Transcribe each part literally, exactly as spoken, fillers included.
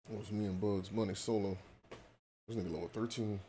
It was me and Bugs Bunny solo. This nigga level thirteen.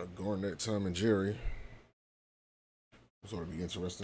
Got Garnett, Tom, and Jerry. This ought to be interesting.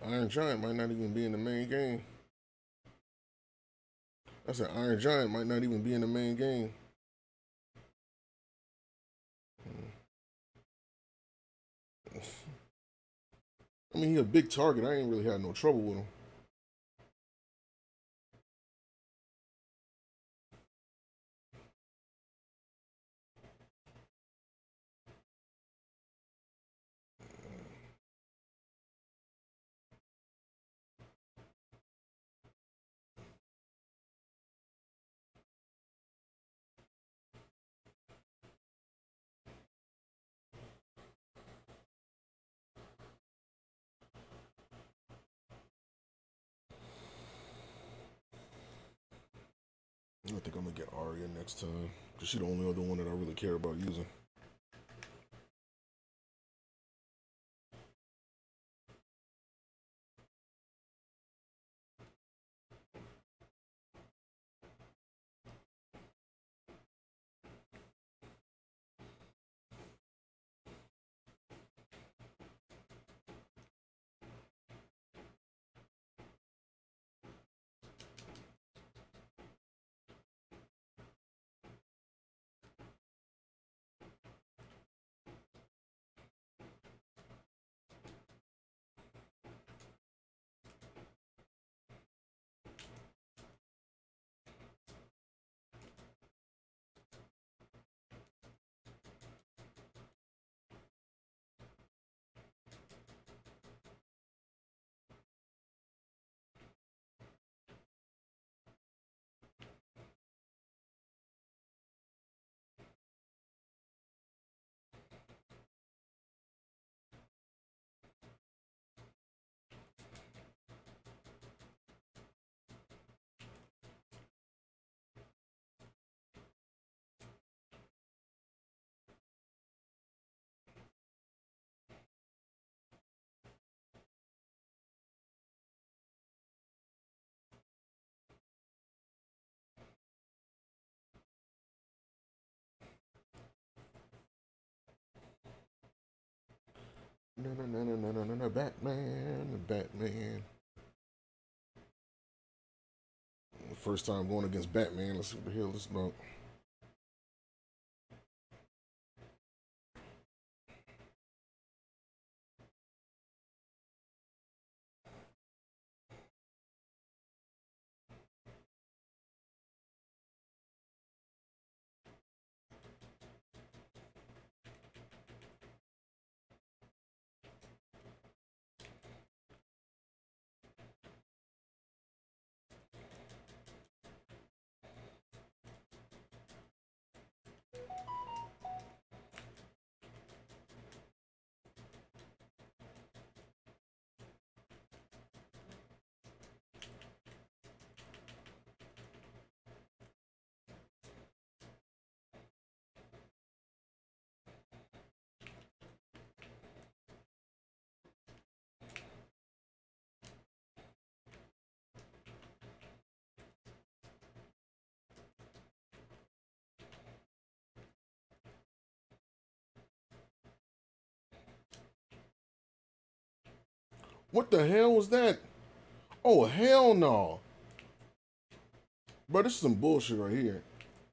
Iron Giant might not even be in the main game. I said Iron Giant might not even be in the main game. I mean, he a big target. I ain't really had no trouble with him. I think I'm gonna get Arya next time, because she's the only other one that I really care about using. No, no, no, no, no, no, no, no, Batman, Batman. First time going against Batman. Let's see what the hell this is about. What the hell was that? Oh, hell no. Bro, this is some bullshit right here.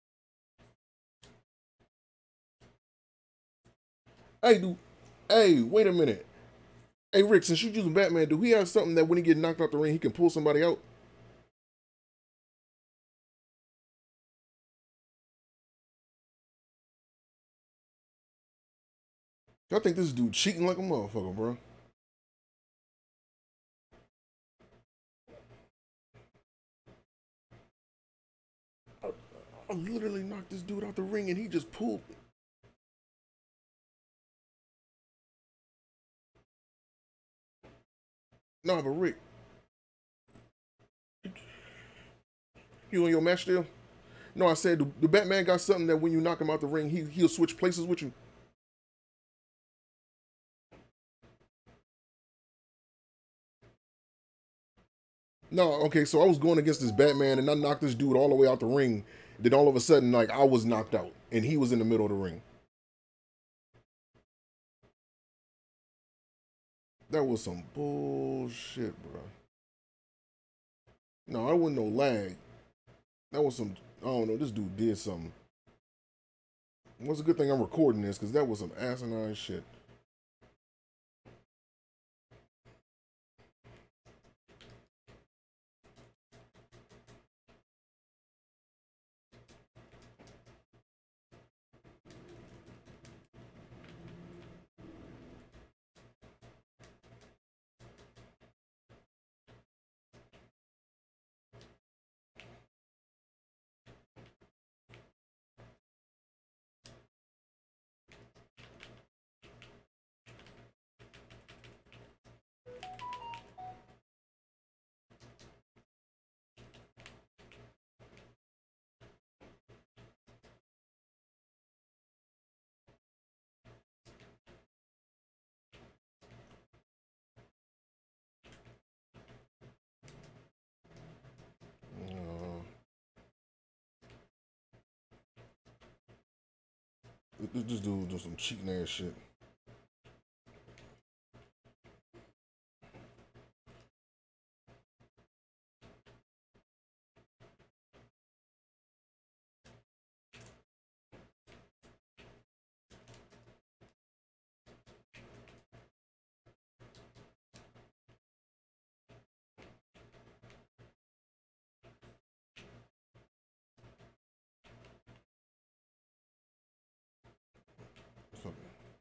Hey, dude. Hey, wait a minute. Hey, Rick, since you're using Batman, do he have something that when he get knocked out the ring, he can pull somebody out? I think this dude cheating like a motherfucker, bro. I, I literally knocked this dude out the ring and he just pulled me. Nah, but Rick, you on your match still? No, I said the, the Batman got something that when you knock him out the ring, he he'll switch places with you. No, okay, so I was going against this Batman and I knocked this dude all the way out the ring. Then all of a sudden, like I was knocked out and he was in the middle of the ring. That was some bullshit, bro. No, I wasn't no lag. That was some. I don't know. This dude did something. What's a good thing I'm recording this because that was some asinine shit. Uh, this, this dude doing some cheating ass shit. So,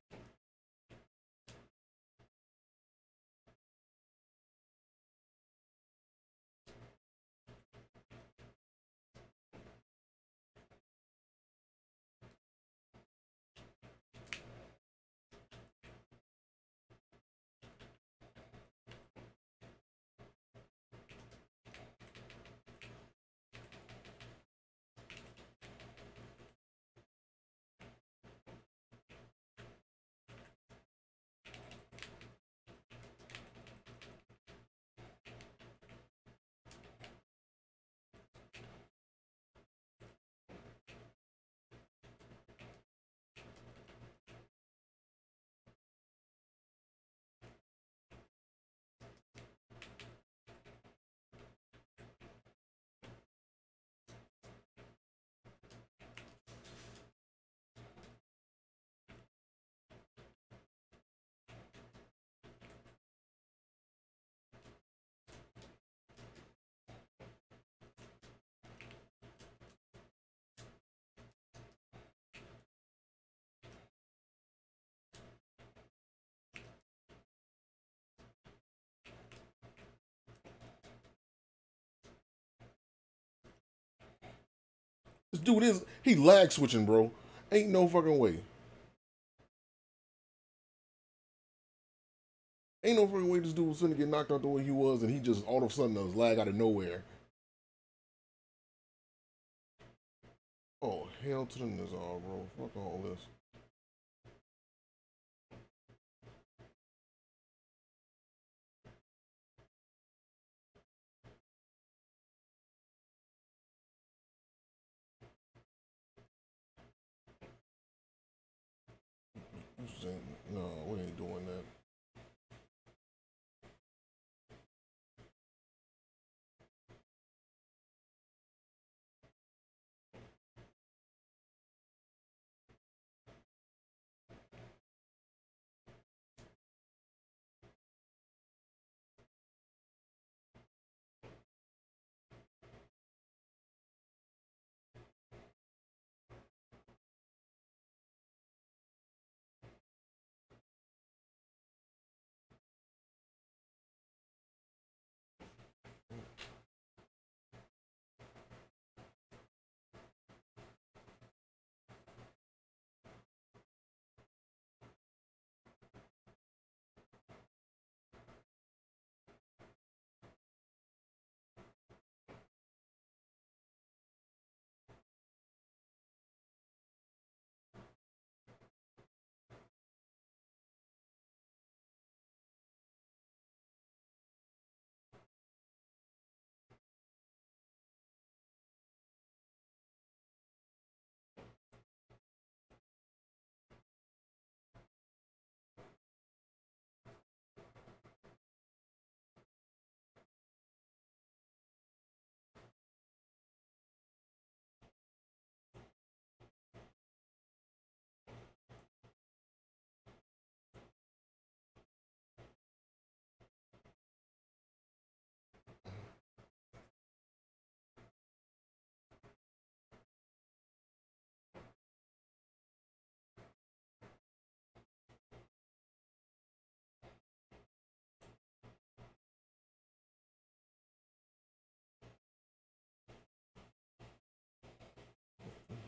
this dude is he lag switching, bro. Ain't no fucking way. Ain't no fucking way this dude was gonna get knocked out the way he was, and he just all of a sudden was lag out of nowhere. Oh hell to the Nizar, bro. Fuck all this. No, we ain't doing that.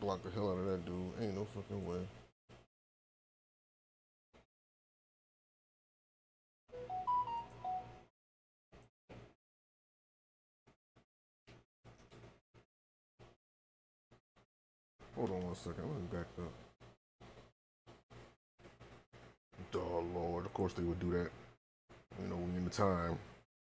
block the hell out of that dude. Ain't no fucking way. Hold on one second. Let me back up. Oh, Lord. Of course they would do that. You know, we in the time.